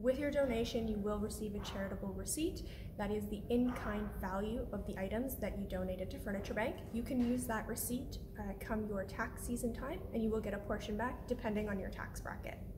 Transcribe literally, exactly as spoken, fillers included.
With your donation, you will receive a charitable receipt. That is the in-kind value of the items that you donated to Furniture Bank. You can use that receipt uh, come your tax season time, and you will get a portion back depending on your tax bracket.